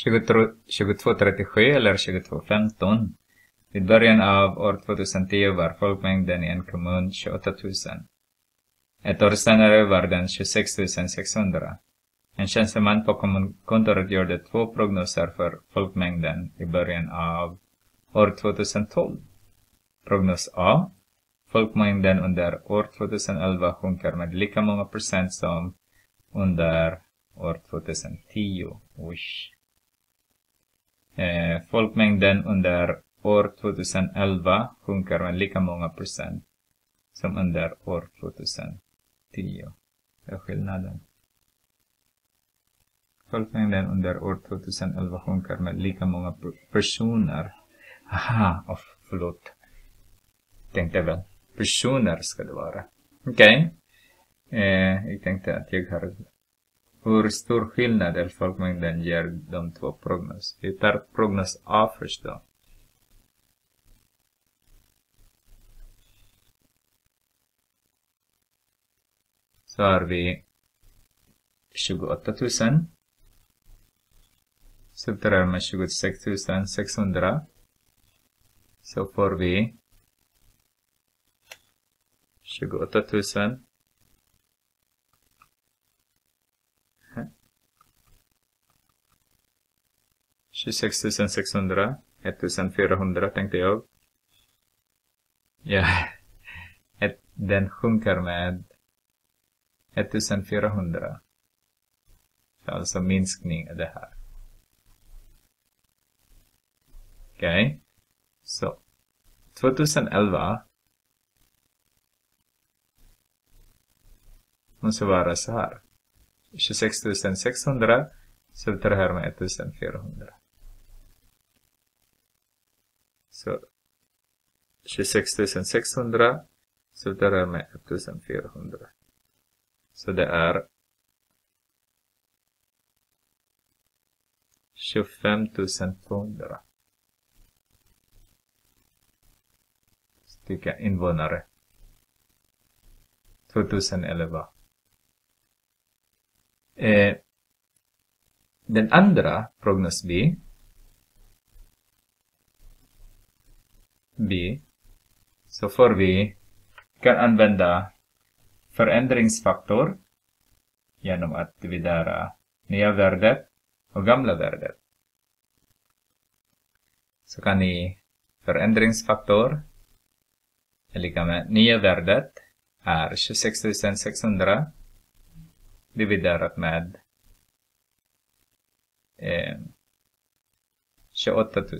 2237 eller 2215. Vid början av år 2010 var folkmängden i en kommun 28 000. Ett år senare var den 26 600. En tjänsteman på kommunkontoret gjorde 2 prognoser för folkmängden i början av år 2012. Prognos A. Folkmängden under år 2011 sjunker med lika många procent som under år 2010. Folkmängden under år 2011 sjunker med lika många procent som under år 2010. Det är skillnaden. Folkmängden under år 2011 sjunker med lika många personer. Förlåt. Tänkte väl. Personer ska det vara. Okej. Jag tänkte att jag har... Hur stor skillnad är folkmängden ger de 2 prognos? Vi tar prognos A först då. Så har vi 28 000. Subtraherar med 26 600. Så får vi 28 000. Här. 26 600. 1400 tänkte jag. Ja. Den sjunker med 1400. Så alltså minskning är det här. Okej. Så. 2011 måste vara så här. 26 600 subtraherar med 1400. Så 26 600 subtraherar med 1400. Så det är 25 200 stycken invånare 2011. Den andra prognos B så får vi kan använda förändringsfaktor genom att dividera nya värdet och gamla värdet. Så kan ni förändringsfaktor är lika med nya värdet är 26 600 dividerat med 28 000.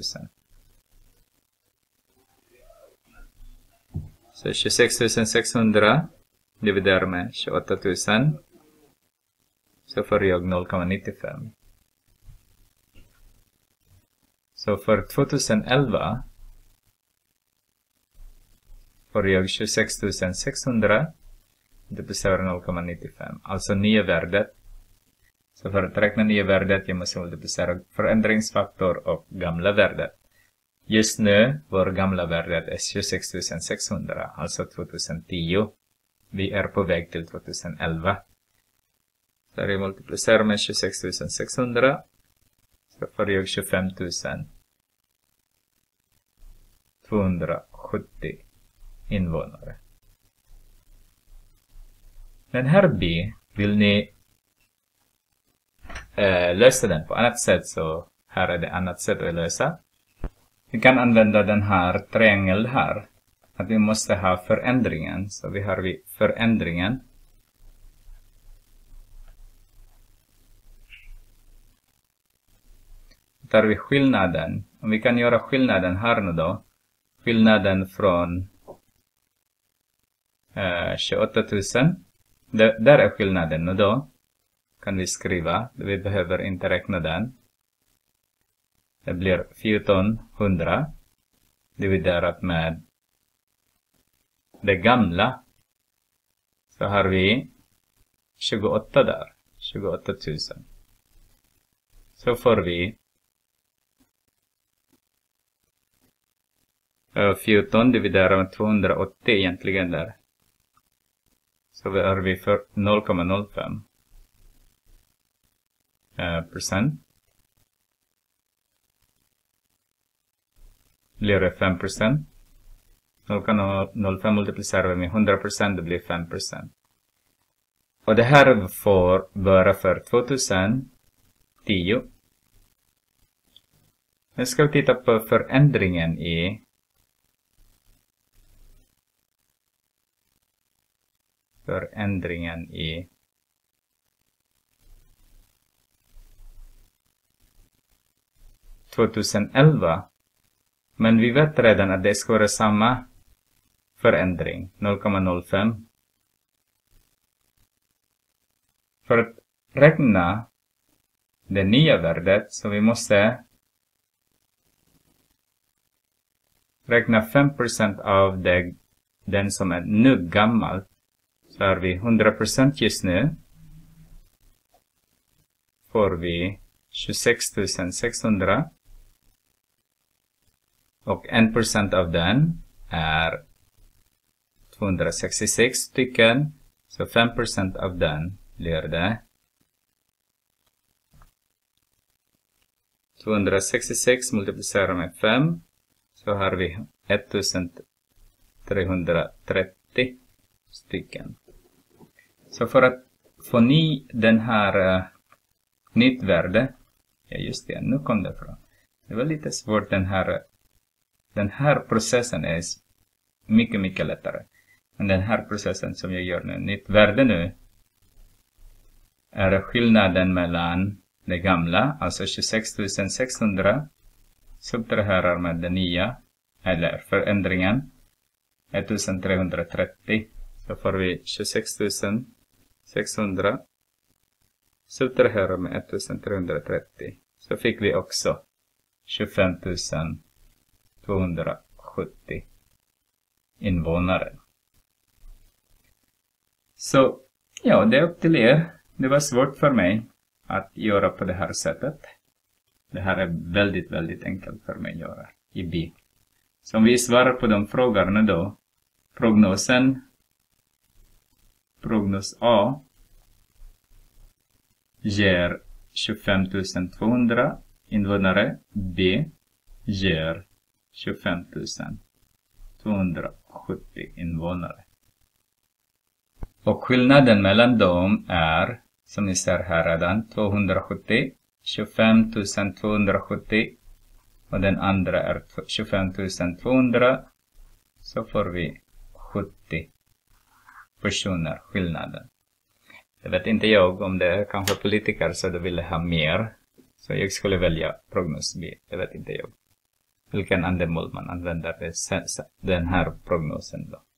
Så 26 600 dividerar med 28 000 så får jag 0,95. Så för 2011 får jag 26 600 multiplicerar 0,95. Alltså nya värdet. Så för att räkna nya värdet jag måste multiplicera förändringsfaktor och gamla värdet. Just nu vår gamla värdet är 26 600, alltså 2010. Vi är på väg till 2011. Så jag multiplicerar med 26 600 så får jag 25 270 invånare. Den här B, vill ni lösa den på annat sätt så här är det annat sätt att lösa. Vi kan använda den här triangel här. Att vi måste ha förändringen. Så vi har förändringen. Då tar vi skillnaden. Om vi kan göra skillnaden här nu då. Skillnaden från 28 000. Där är skillnaden nu då. Kan vi skriva. Vi behöver inte räkna den. Det blir 1400 dividerat med det gamla. Så har vi 28 där. 28 000. Så får vi 14 dividerat med 280 egentligen där. Så har vi för 0,05 procent. blir det 5%. 0,05 multiplicerar vi med 100%, det blir 5%. Och det här får vara för 2010. Nu ska vi titta på förändringen i förändringen i ...2011. Men vi vet redan att det ska vara samma förändring, 0,05. För att räkna det nya värdet så vi måste räkna 5% av den som är nu gammal. Så har vi 100% just nu. Får vi 26 600. Och 1% av den är 266 stycken. Så 5% av den blir det 266 multiplicerat med 5. Så har vi 1330 stycken. Så för att få ni den här nytt värde. Ja just det, nu kom det fram. Det var lite svårt den här processen är mycket lättare. Men den här processen som jag gör nu, nytt värde nu, är skillnaden mellan det gamla, alltså 26 600, subtraherar med det nya, eller förändringen, 1330. Så får vi 26 600, subtraherar med 1330. Så fick vi också 25 270 invånare. Så, ja, det är upp till er. Det var svårt för mig att göra på det här sättet. Det här är väldigt enkelt för mig att göra i B. Så om vi svarar på de frågorna då. Prognos A ger 25 200 invånare. B ger 25 270 invånare. Och skillnaden mellan dem är, som ni ser här redan, 270, 25 270 och den andra är 25 200. Så får vi 70 personer skillnaden. Jag vet inte jag om det är kanske politiker så de ville ha mer. Så jag skulle välja prognos B. Det vet inte jag. Vilken andemål man använder den här prognosen då.